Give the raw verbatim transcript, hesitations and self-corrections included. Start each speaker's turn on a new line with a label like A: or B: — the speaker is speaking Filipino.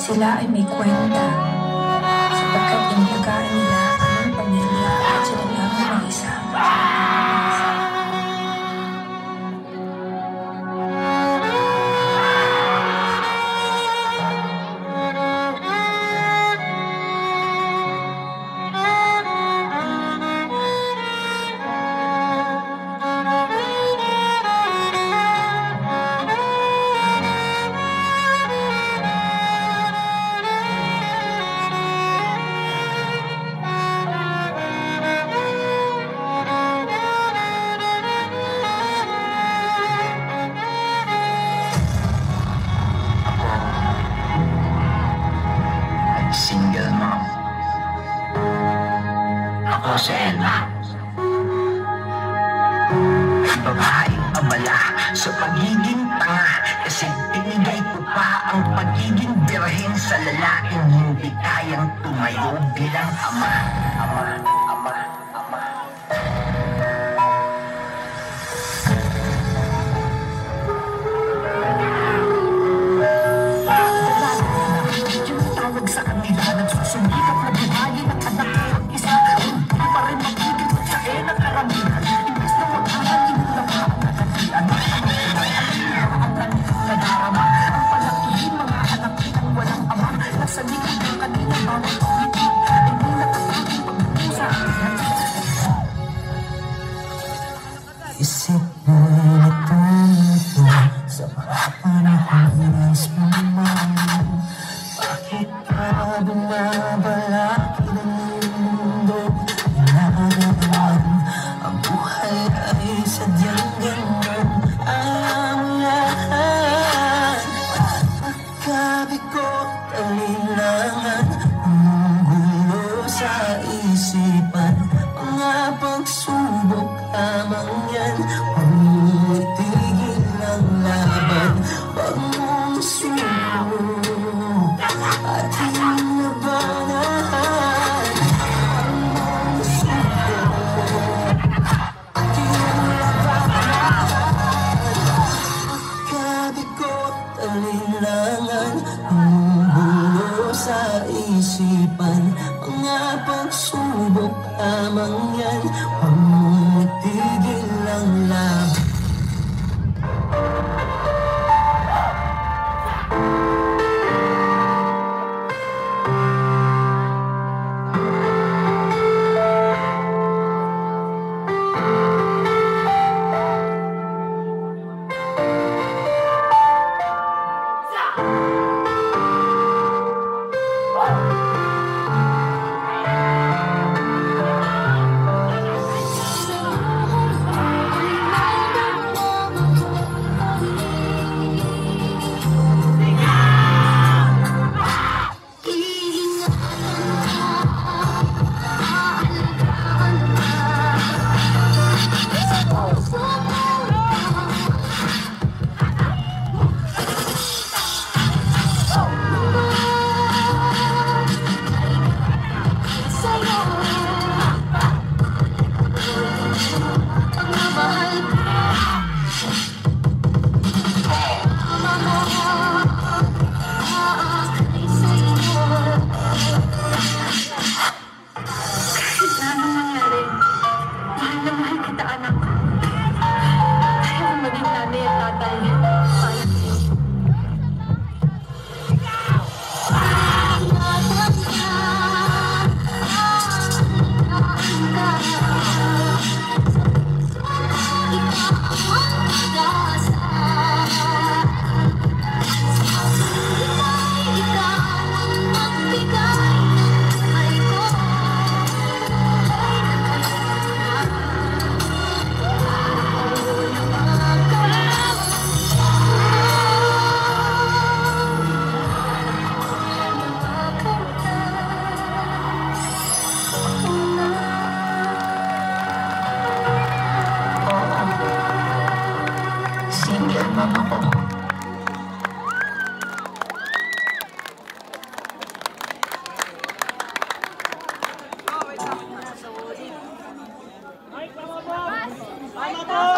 A: Sila ay may kwenta, sapagkat inalagaan nila ang pamilya at sila lang ang isa.
B: Single mom. Ako si Elma. Babaeng abala sa pagiging tanga, kasi pinigay ko pa ang pagiging birhen sa lalaking hindi kayang tumayo bilang ama. Ama, ama, ama. Tawag sa kanila, nagsusumikap na buhayin ang anak ko ang isa. Hindi pa rin magiging magsain ang karamihan. Imbes na maghahalin na makakagatian. Ang kanilang nadarama, ang palakihin mga anak kitang walang ama. Nasa likod ng kanilang bawat pagbitin, ay may nakataging pag-usa. Isip mo na ito sa mga panahon ng sumama. Bakit pa bumabalaki ng mundo? Pinagagawan ang buhay ay sadyang gano'n ang lahat. Pagkabigot, alinlangan, gumugulo sa isipan. Mga pagsubok lamang yan, huwag mo itigil ang laban. Huwag mong sumo at hinabanan ang mong suko at hinabanan. Pagkabigot, alinlangan, gumugulo sa isipan. Mga pagsubok lamang yan, huwag mong itigil ang laban.
C: Tama po!